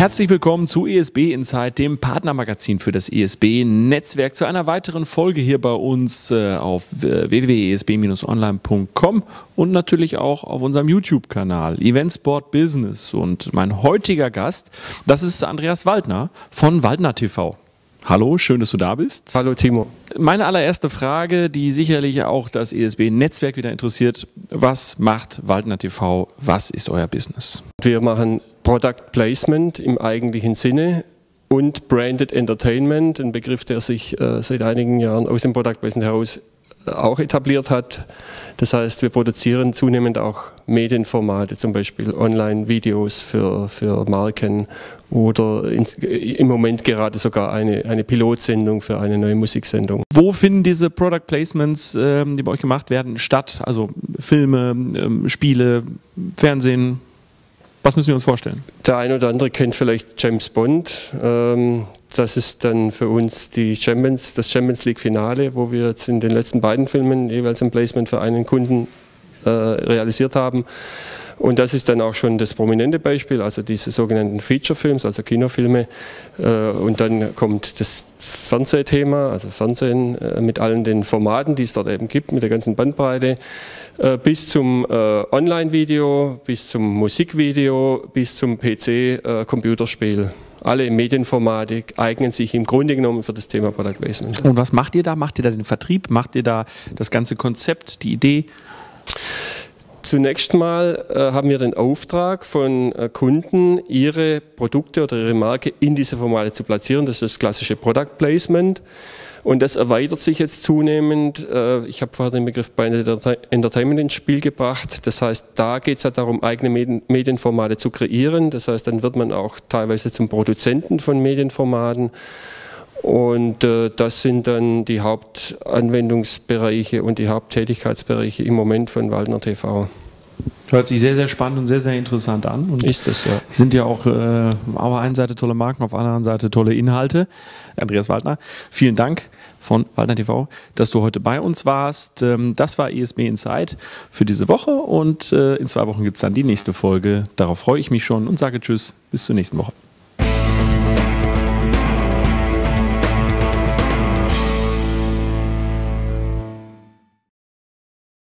Herzlich willkommen zu ESB Insight, dem Partnermagazin für das ESB-Netzwerk, zu einer weiteren Folge hier bei uns auf www.esb-online.com und natürlich auch auf unserem YouTube-Kanal Event Sport Business. Und mein heutiger Gast, das ist Andreas Waldner von Waldner TV. Hallo, schön, dass du da bist. Hallo Timo. Meine allererste Frage, die sicherlich auch das ESB-Netzwerk wieder interessiert: Was macht Waldner TV? Was ist euer Business? Wir machen Product Placement im eigentlichen Sinne und Branded Entertainment, ein Begriff, der sich seit einigen Jahren aus dem Product Placement heraus auch etabliert hat. Das heißt, wir produzieren zunehmend auch Medienformate, zum Beispiel Online-Videos für Marken oder im Moment gerade sogar eine Pilotsendung für eine neue Musiksendung. Wo finden diese Product Placements, die bei euch gemacht werden, statt? Also Filme, Spiele, Fernsehen? Was müssen wir uns vorstellen? Der eine oder andere kennt vielleicht James Bond. Das ist dann für uns das Champions League Finale, wo wir jetzt in den letzten beiden Filmen jeweils ein Placement für einen Kunden realisiert haben. Und das ist dann auch schon das prominente Beispiel, also diese sogenannten Feature-Films, also Kinofilme. Und dann kommt das Fernsehthema, also Fernsehen mit allen den Formaten, die es dort eben gibt, mit der ganzen Bandbreite, bis zum Online-Video, bis zum Musikvideo, bis zum PC-Computerspiel. Alle Medienformate eignen sich im Grunde genommen für das Thema Product Placement. Und was macht ihr da? Macht ihr da den Vertrieb? Macht ihr da das ganze Konzept, die Idee? Zunächst mal haben wir den Auftrag von Kunden, ihre Produkte oder ihre Marke in diese Formate zu platzieren. Das ist das klassische Product Placement. Und das erweitert sich jetzt zunehmend. Ich habe vorher den Begriff Branded Entertainment ins Spiel gebracht. Das heißt, da geht es ja darum, eigene Medienformate zu kreieren. Das heißt, dann wird man auch teilweise zum Produzenten von Medienformaten. Und das sind dann die Hauptanwendungsbereiche und die Haupttätigkeitsbereiche im Moment von Waldner TV. Hört sich sehr, sehr spannend und sehr, sehr interessant an. Und ist das, ja. Sind ja auch auf der einen Seite tolle Marken, auf der anderen Seite tolle Inhalte. Andreas Waldner, vielen Dank von Waldner TV, dass du heute bei uns warst. Das war ESB Insight für diese Woche und in 2 Wochen gibt es dann die nächste Folge. Darauf freue ich mich schon und sage Tschüss, bis zur nächsten Woche.